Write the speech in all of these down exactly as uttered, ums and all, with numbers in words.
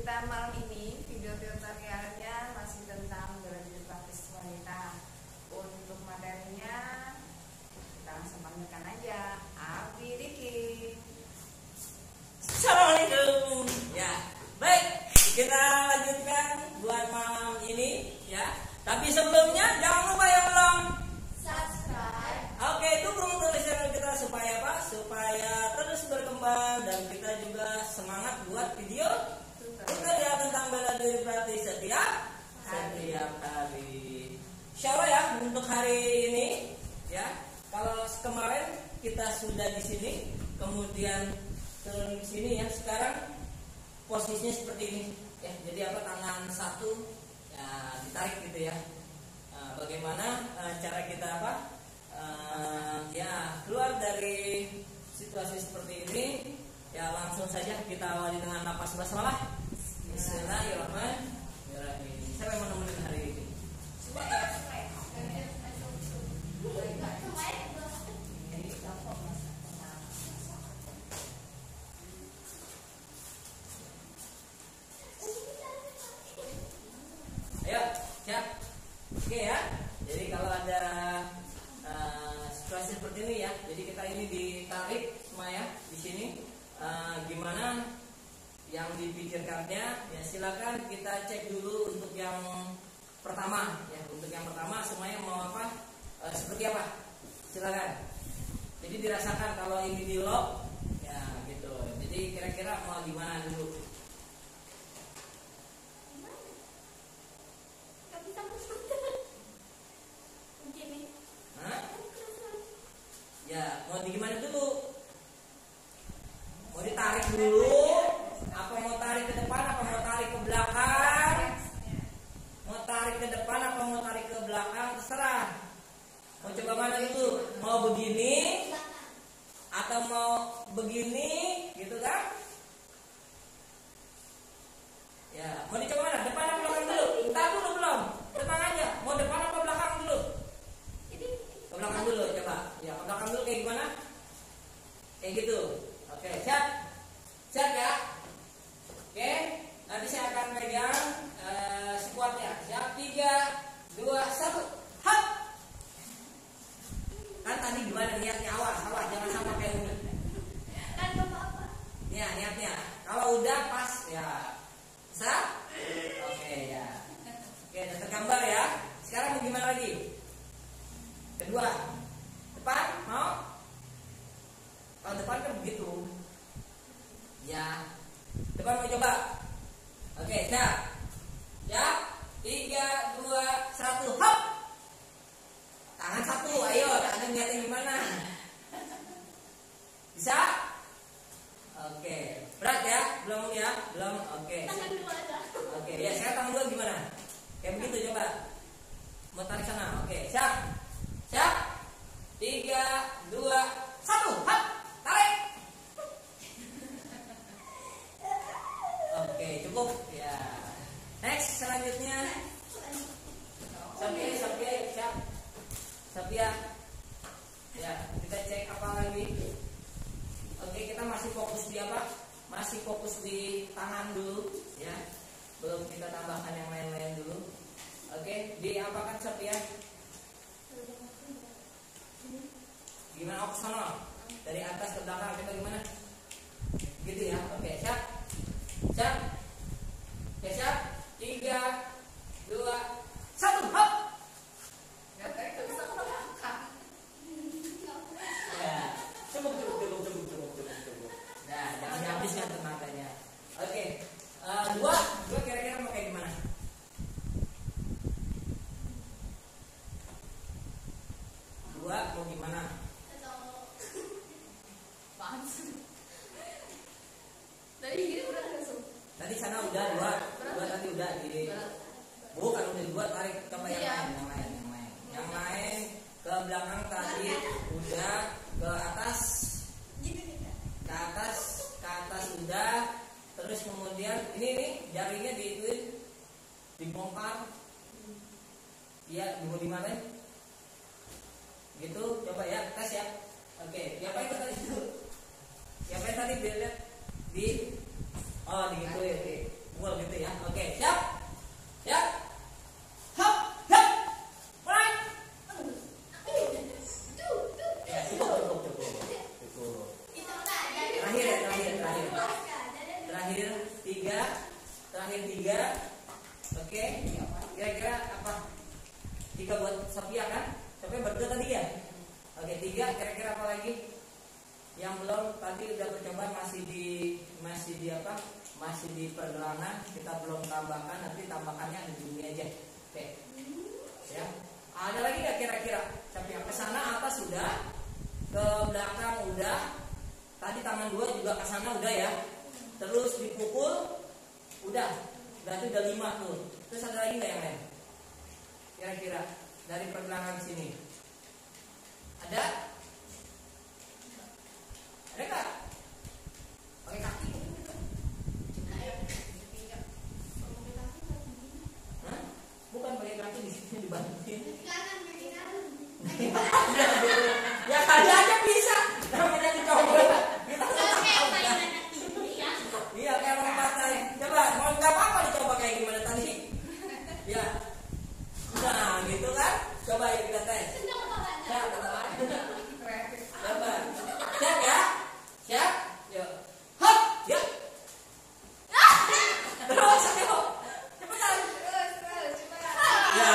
kita malam ini video tutorialnya masih tentang bela diri praktis wanita. Untuk materinya kita langsung panggilkan aja Abi Riki. Assalamualaikum. Ya, baik, kita lanjutkan buat malam ini ya. Tapi sebelumnya jangan lupa yang belum Subscribe. Oke, dukung terus channel kita supaya apa? Supaya terus berkembang dan kita juga semangat buat video tutorial tentang bela diri praktis setiap setiap hari. Insyaallah ya, untuk hari ini ya. Kalau kemarin kita sudah di sini, kemudian turun di sini ya. Sekarang posisinya seperti ini ya. Jadi apa, tangan satu ya ditarik gitu ya. Nah, bagaimana uh, cara kita apa? Uh, ya keluar dari situasi seperti ini ya, langsung saja kita awali dengan napas basmalah. Bismillahirrahmanirrahim. Siapa yang mau nemenin hari ini? Ayo, siap. Oke ya. Jadi kalau ada uh, situasi seperti ini ya, jadi kita ini ditarik semua ya di sini. Uh, gimana yang dipikirkannya? Ya silakan kita cek dulu untuk yang pertama ya. Untuk yang pertama semuanya mau apa? Uh, seperti apa? Silakan. Jadi dirasakan kalau ini di lock ya gitu. Jadi kira-kira mau gimana dulu? Hah? Ya mau di gimana dulu? Mau ditarik dulu? Apa mau tarik ke depan? Apa mau tarik ke belakang? Mau tarik ke depan? Apa mau tarik ke belakang? Terserah. Mau coba mana itu? Mau begini? Atau mau begini? Gitu kan? Ya, mau dicoba mana? Depan apa belakang dulu? Entar dulu belum? Tenang aja. Mau depan apa belakang dulu? Ke belakang dulu coba. Ya, ke belakang dulu kayak gimana? Kayak gitu. Oke, siap? Siap ya? Oke, nanti saya akan pegang uh, squatnya. Siap, tiga, dua, satu, hop. Kan tadi gimana niatnya? Awas, awas, jangan sama kayak udah. Kan apa-apa. Ya, niatnya. Kalau udah pas ya. Bisa? Oke ya. Oke, udah tergambar ya. Sekarang mau gimana lagi? Kedua, depan, mau? Kalau depan kan begitu. Ya, depan mau coba. Oke, siap. Ya, tiga, dua, satu, hop. Tangan satu, ayo. Tangan niatnya gimana? Bisa? Oke, berat ya? Belum ya? Belum. Oke. Oke, ya sekarang tangan dua gimana? Kayak begitu coba. Mau tarik sana. Oke, siap. Siap. Tiga, dua, satu, hop. Tarik. Oke, cukup ya. Next, selanjutnya Sapia, Sapia, siap. Sapia. Ya, kita cek apa lagi? Oke, kita masih fokus di apa? Masih fokus di tangan dulu ya. Belum kita tambahkan yang lain-lain dulu. Oke, di apa kan Sapia? Gimana opsional? Dari atas ke belakang kita gimana? Gitu ya. Oke, siap. Siap. Oke, siap. Tiga, dua, satu, hop. Gak tarik ke belakang. Ya, cukup, cukup, cukup, cukup, cukup, cukup, cukup. Nah, jangan dihabiskan tenaganya. Oke, uh, dua, dua kira-kira mau kayak gimana? Dua mau gimana? Tadi gini udah langsung. Tadi sana udah dua, dua tadi udah gini. Bukan udah dua, tarik ke yang Iya. lain, yang lain, yang lain, yang lain ke belakang tadi udah, ke atas, ke atas, ke atas udah, terus kemudian ini nih jarinya diituin, dibongkar, iya, mau dimarahin, gitu, coba ya, tes ya, oke, siapa itu tadi itu, siapa yang tadi dilihat di, oh digituin, oke, pukul yang tiga. Oke, kira-kira apa? Tiga buat Sophia kan? Sophia berdua tadi ya. Oke, tiga. Kira-kira apa lagi? Yang belum tadi udah percobaan masih di masih di apa? Masih di pergelangan. Kita belum tambahkan. Nanti tambahkannya di sini aja. Oke. Ya. Ada lagi nggak kira-kira? Sophia ke sana atas sudah, ke belakang udah. Tadi tangan dua juga ke sana udah ya. Terus dipukul udah. Berarti udah lima tuh. Terus ada lagi nggak yang lain? Kira-kira dari pergelangan sini ada? Ada nggak? Pakai kaki? Hah? Bukan pakai kaki di sini dibantuin. Ya kali aja bisa. Namanya dicoba. Kita iya kayak lompatan. Coba mau nggak apa-apa dicoba kayak gimana tadi? Ya. Nah gitu kan? Coba ya kita tes. Ya, coba. Siap ya? Siap? Yuk. Hop, ya. Terus ayo. Cepetan. Terus, terus, coba. Ya.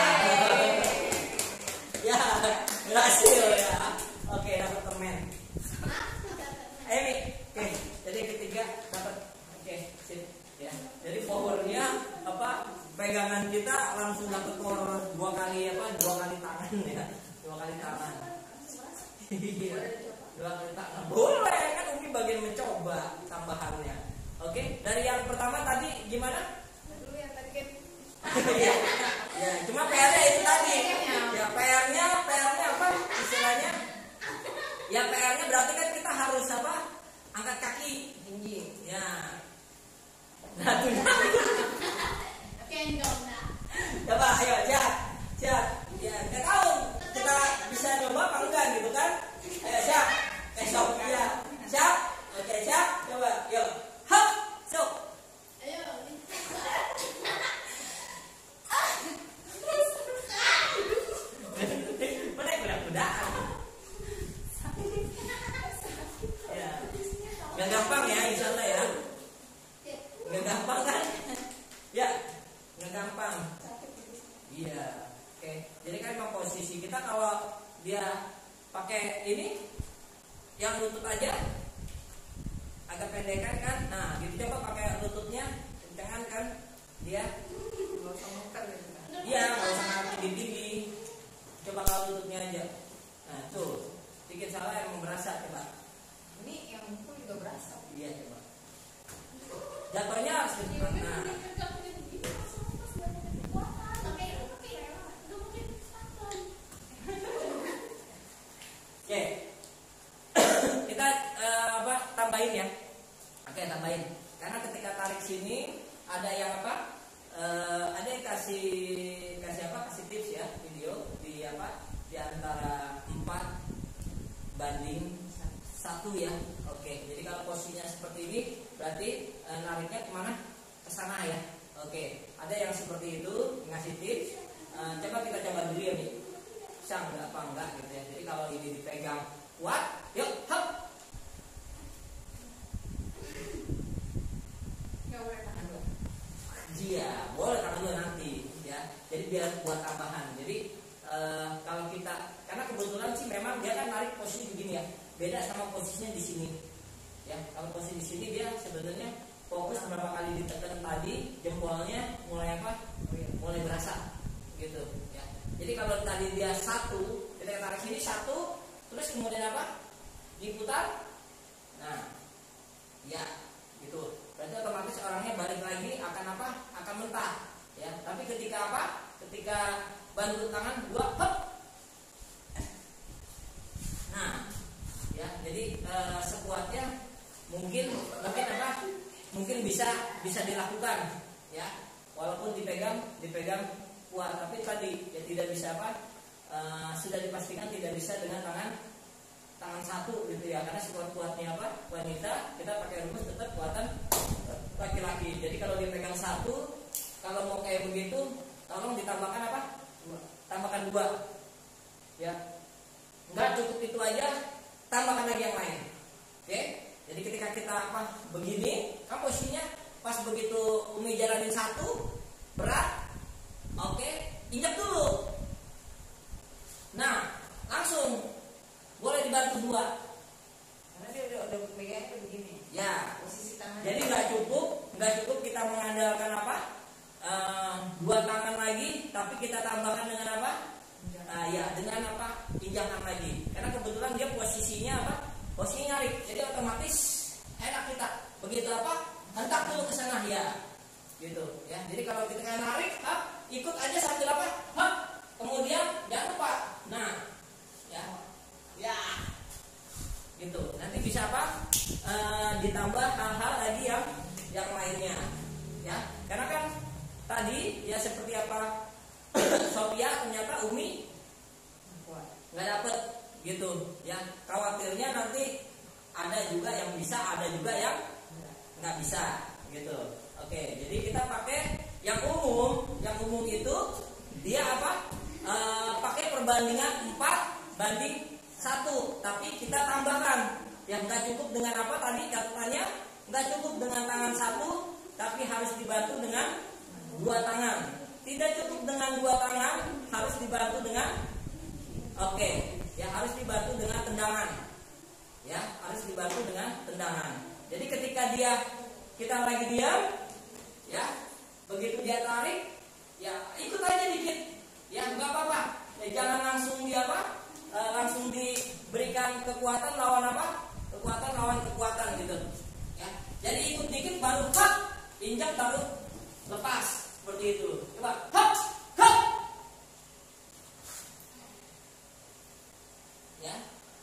Ya, berhasil ya. Oke, dapat permen. Ayo nih. Oke, jadi ketiga dapat. Oke, sip. Ya. Jadi powernya apa? Pegangan kita langsung dapat power dua kali apa? Dua kali tangan ya. Dua kali tangan. Iya. Dua kali tangan. Boleh kan Umi bagian mencoba tambahannya. Oke, dari yang pertama tadi gimana? Dulu yang tadi kan. Ya, ya, cuma P R-nya itu tadi. Ya, P R-nya, P R-nya apa istilahnya? Ya, P R-nya berarti kan kita harus apa? Angkat kaki tinggi. Ya. Nah, tuh. Coba, ayo, siap, siap. Ya, nggak tahu kita bisa coba apa enggak gitu kan? Ayo, siap. Eh, sok, ya, siap. Oke, siap. Coba, yuk. Hop, sok. Mana kuda-kudaan? Ya, nggak gampang ya, insya Allah ya. Nggak gampang kan? Ya, nggak gampang. Iya, oke. Jadi kan memang posisi kita kalau dia pakai ini, yang lutut aja agak pendekan kan? Nah, gitu coba pakai lututnya, kencengan kan? Dia Nggak usah muter gitu kan. Iya, nggak usah ngangkat tinggi. Coba kalau lututnya aja. Nah, tuh, sedikit salah yang berasa coba. Ini yang mukul juga berasa. Iya coba. Jatuhnya harus di depan. Nah, oke. Kita uh, apa? Tambahin ya. Oke, tambahin. Karena ketika tarik sini ada yang apa? Uh, ada yang kasih kasih apa? Kasih tips ya video di apa? Di antara empat banding satu ya. Oke, jadi kalau posisinya seperti ini berarti e, nariknya kemana? Ke sana ya. Oke, ada yang seperti itu ngasih tips. E, coba kita coba dulu ya nih. Bisa nggak apa enggak gitu ya. Jadi kalau ini dipegang kuat, yuk, hop. Nggak boleh tangan dua. Iya, boleh tangan dua nanti ya. Jadi biar buat tambahan. Jadi e, kalau kita, karena kebetulan sih memang dia kan narik posisi begini ya. Beda sama posisinya di sini. Ya, kalau posisi di sini dia sebenarnya fokus berapa kali ditekan tadi, jempolnya mulai apa? Mulai berasa, gitu. Ya. Jadi kalau tadi dia satu, kita tarik sini satu, terus kemudian apa? Diputar. Nah, ya, gitu. Berarti otomatis orangnya balik lagi akan apa? Akan mentah. Ya. Tapi ketika apa? Ketika bantu tangan dua, hop. Nah. Ya, jadi e, sekuatnya mungkin mungkin apa? Mungkin bisa bisa dilakukan ya. Walaupun dipegang dipegang kuat, tapi tadi ya tidak bisa apa? E, sudah dipastikan tidak bisa dengan tangan tangan satu gitu ya. Karena sekuat-kuatnya apa? Wanita, kita pakai rumus tetap kuatan laki-laki. Jadi kalau dipegang satu, kalau mau kayak begitu, tolong ditambahkan apa? Tambahkan dua. Ya. Enggak cukup itu aja. Tambahkan lagi yang lain. Oke? Jadi ketika kita apa begini, kan posisinya pas begitu Umi jalan kita mengandalkan apa? Uh, dua tangan lagi, tapi kita tambahkan dengan apa? Uh, ya dengan apa? Pinjakan lagi. Karena kebetulan dia posisinya apa? Posisi ngarik, jadi otomatis enak kita. Begitu apa? Hentak dulu ke sana ya, gitu ya. Jadi kalau kita narik, hap, ikut aja sambil apa? Hap, kemudian jangan lupa. Nah, ya, ya, gitu. Nanti bisa apa? Uh, ditambah hal-hal lagi yang yang lainnya, ya. Karena kan tadi ya seperti apa? Sophia ternyata Umi nggak dapet, gitu, ya. Khawatirnya nanti ada juga yang bisa, ada juga yang nggak bisa, gitu. Oke, jadi kita pakai yang umum. Yang umum itu dia apa? E, pakai perbandingan empat banding satu, tapi kita tambahkan. Yang nggak cukup dengan apa tadi catatannya? Nggak cukup dengan tangan satu, tapi harus dibantu dengan dua tangan. Tidak cukup dengan dua tangan, harus dibantu dengan oke, ya harus dibantu dengan tendangan. Ya, harus dibantu dengan tendangan. Jadi ketika dia kita lagi diam, ya, begitu dia tarik, ya ikut aja dikit, ya nggak apa-apa. Ya, jangan langsung dia apa, e, langsung diberikan kekuatan lawan apa, kekuatan lawan kekuatan gitu. Ya, jadi ikut dikit baru hap, injak baru lepas seperti itu. Coba hap, hap, ya.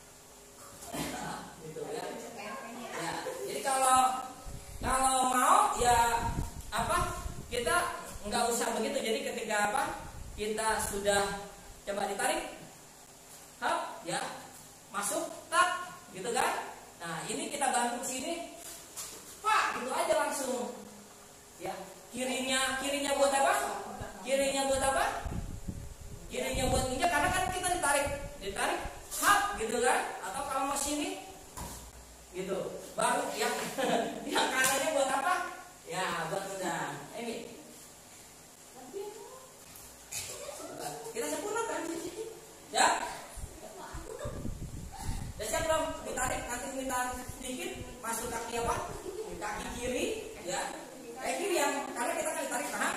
Gitu ya. Ya, jadi kalau kalau mau ya apa kita nggak usah begitu. Jadi ketika apa kita sudah coba ditarik, hap, ya masuk, tak, gitu kan. Nah ini kita bantu sini, pak, gitu aja langsung. Ya kirinya kirinya buat apa? Kirinya buat apa? Kirinya buat injak karena kan kita ditarik, ditarik, hap, gitu kan. Atau kalau mau sini, gitu. Baru yang yang kanannya buat apa? Ya buat tendang. Ini kita sempurnakan. Ya. Dan siap belum? Ditarik, nanti kita sedikit masuk kaki apa? Kaki kiri, ya. Kaki kiri yang karena kita kan ditarik tahan.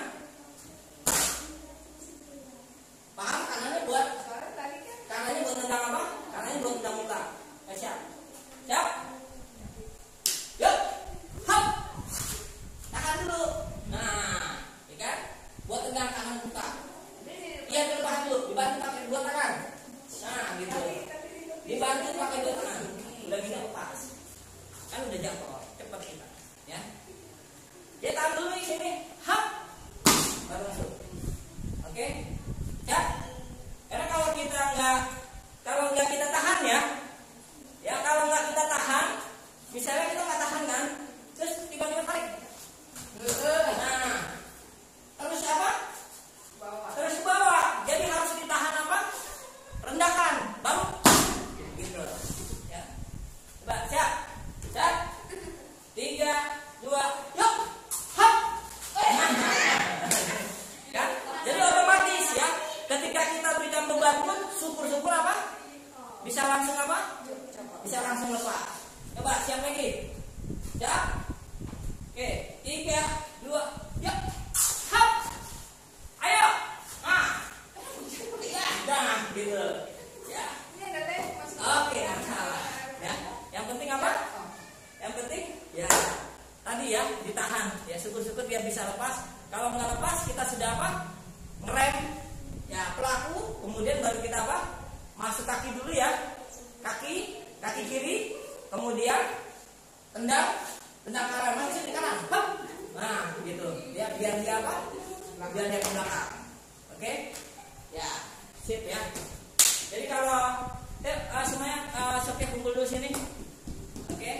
Paham? Kanannya buat kanannya buat tendang apa? Kanannya buat tendang muka. Eh, siap. Siap. Yuk, hop, tahan dulu. Nah, ya kan? Buat tendang kanan muka. Iya, terbahan dulu. Dibantu pakai dua tangan. Nah, gitu. Dibantu pakai dua tangan. Udah gini lepas. Kan udah jatuh. Cepat kita, ya. Ya tahan dulu di sini. Hop, baru masuk. Oke, ya. Karena kalau kita nggak, kalau nggak kita tahan ya, ya kalau nggak kita tahan. Misalnya kita nggak tahan kan, terus tiba-tiba tarik. Nah, terus apa? Terus bawa. Jadi harus ditahan apa? Rendahkan, baru gitu. Ya. Coba siap, siap. Tiga, dua, yuk, hop. Ya. Jadi otomatis ya, ketika kita berikan beban pun, syukur-syukur apa? Bisa langsung apa? Bisa langsung lepas. Coba siap lagi. Siap. Oke, tiga, dua, yuk. Hop. Ayo. Nah. Ya, dah gitu. Ya. Oke, salah. Ya. Yang penting apa? Yang penting ya tadi ya ditahan. Ya syukur-syukur biar bisa lepas. Kalau nggak lepas kita sudah apa? Ngerem. Ya pelaku. Kemudian baru kita apa? Masuk kaki dulu ya. Kaki, kaki kiri. Kemudian tendang, tendang kanan, masuk di kanan, hop. Nah, gitu. Biar biar dia apa? Biar dia ke belakang. Oke? Ya, sip ya. Jadi kalau eh, uh, semuanya uh, Sophia kumpul dulu sini. Oke?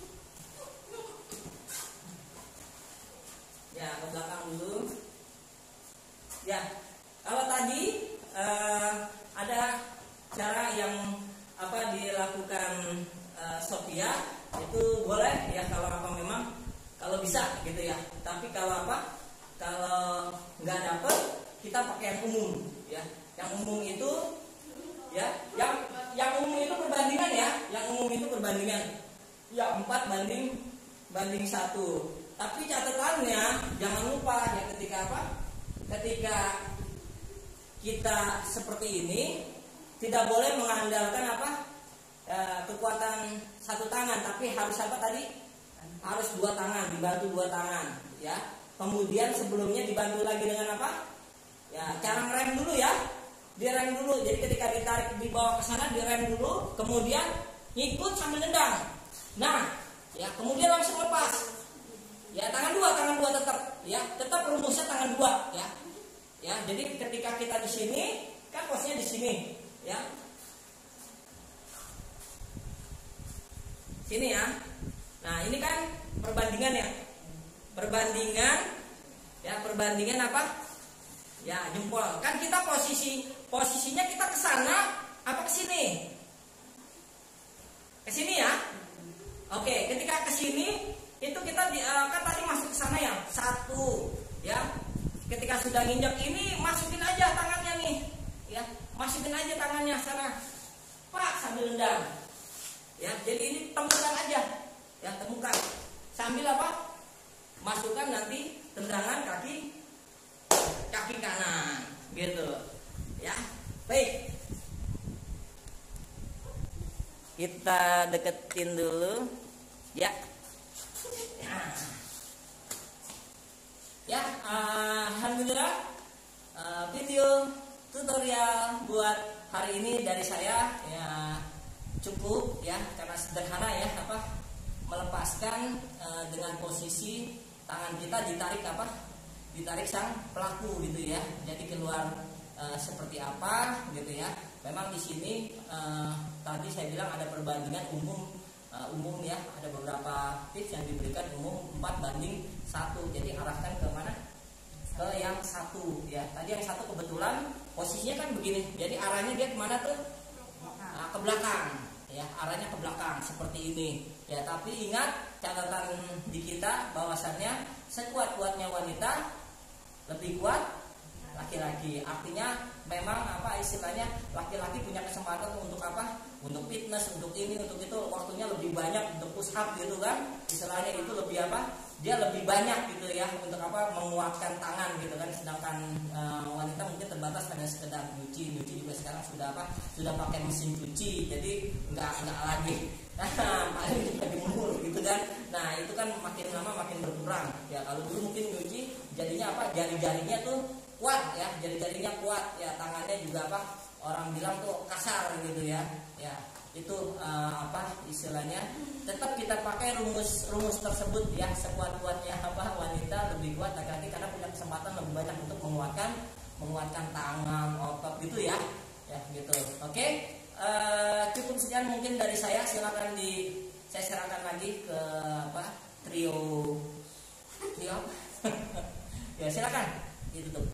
Ya, ke belakang dulu. Ya, kalau tadi uh, ada cara yang apa dilakukan Uh, Sophia itu boleh ya kalau apa memang kalau bisa gitu ya. Tapi kalau apa kalau nggak dapet kita pakai yang umum ya. Yang umum itu ya yang yang umum itu perbandingan ya. Yang umum itu perbandingan ya empat banding banding satu. Tapi catatannya jangan lupa ya, ketika apa? Ketika kita seperti ini tidak boleh mengandalkan apa? E, kekuatan satu tangan, tapi harus apa tadi? Harus dua tangan, dibantu dua tangan, ya. Kemudian sebelumnya dibantu lagi dengan apa? Ya, cara ngerem dulu ya. Direm dulu. Jadi ketika ditarik dibawa ke sana direm dulu, kemudian ngikut sambil nendang. Nah, ya, kemudian langsung lepas. Ya, tangan dua, tangan dua tetap, ya, tetap rumusnya tangan dua, ya. Ya, jadi ketika kita di sini, kan posisinya di sini, ya. Sini ya. Nah, ini kan perbandingan ya. Perbandingan ya, perbandingan apa? Ya, jempol. Kan kita posisi posisinya kita ke sana apa ke sini? Ke sini ya. Oke, ketika ke sini itu kita di, uh, kan tadi masuk ke sana ya. Satu, ya. Ketika sudah nginjak ini masukin aja tangannya nih, ya. Masukin aja tangannya sana. Pak, sambil nendang. Ya, jadi ini temukan aja. Ya, temukan. Sambil apa? Masukkan nanti tendangan kaki kaki kanan, gitu. Ya. Baik. Kita deketin dulu. Ya. Ya. Ya, uh, alhamdulillah uh, video tutorial buat hari ini dari saya ya cukup ya, karena sederhana ya, apa melepaskan uh, dengan posisi tangan kita ditarik apa ditarik sang pelaku gitu ya, jadi keluar uh, seperti apa gitu ya. Memang di sini uh, tadi saya bilang ada perbandingan umum uh, umum ya, ada beberapa tips yang diberikan umum empat banding satu, jadi arahkan ke mana? Ke yang satu ya. Tadi yang satu kebetulan posisinya kan begini, jadi arahnya dia kemana tuh? Nah, ke belakang ya, arahnya ke belakang seperti ini ya. Tapi ingat catatan di kita bahwasannya sekuat-kuatnya wanita lebih kuat laki-laki. Artinya memang apa istilahnya, laki-laki punya kesempatan untuk apa? Untuk fitness, untuk ini, untuk itu, waktunya lebih banyak untuk push up gitu kan. Istilahnya itu lebih apa? Dia lebih banyak gitu ya untuk apa? Menguatkan tangan gitu kan. Sedangkan e, wanita mungkin terbatas pada sekedar nyuci, nyuci juga sekarang sudah apa? Sudah pakai mesin cuci, jadi nggak nggak lagi. Nah, paling juga jemur gitu kan. Nah, itu kan makin lama makin berkurang. Ya kalau dulu mungkin nyuci jadinya apa? Jari-jarinya tuh kuat ya, jari-jarinya kuat ya, tangannya juga apa? Orang bilang tuh kasar gitu ya. Ya, itu uh, apa istilahnya? Tetap kita pakai rumus rumus tersebut ya, sekuat-kuatnya apa wanita lebih kuat laki-laki karena punya kesempatan lebih banyak untuk menguatkan menguatkan tangan, otot gitu ya. Ya, gitu. Oke. Uh, cukup sekian mungkin dari saya. Silakan di saya serahkan lagi ke apa? Trio trio. Ya, silakan. Itu tuh.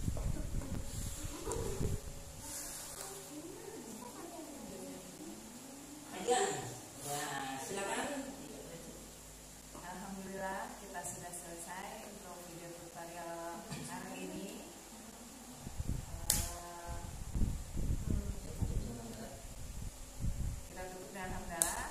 Ya, silakan. Alhamdulillah kita sudah selesai untuk video tutorial hari ini. Uh, kita tutup dengan hamdalah.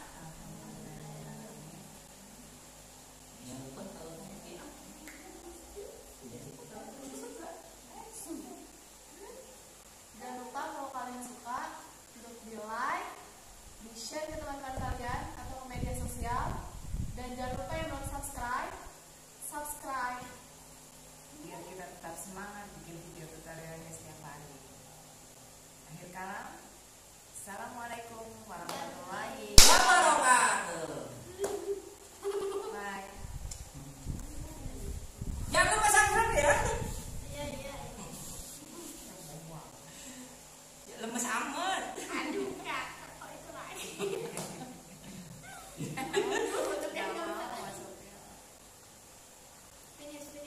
Jangan lupa kalau kalian suka untuk di like, di share ke teman-teman kalian atau ke media sosial, dan jangan lupa yang belum subscribe, subscribe Biar kita tetap semangat bikin video tutorialnya setiap hari. Akhir kalam, assalamualaikum warahmatullahi wabarakatuh.